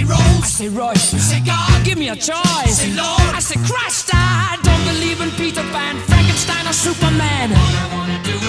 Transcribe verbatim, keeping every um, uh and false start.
Rose. I say Royce. You say God. Give me a choice. Say Lord. I say Christ. I don't believe in Peter Pan, Frankenstein or Superman. All I wanna do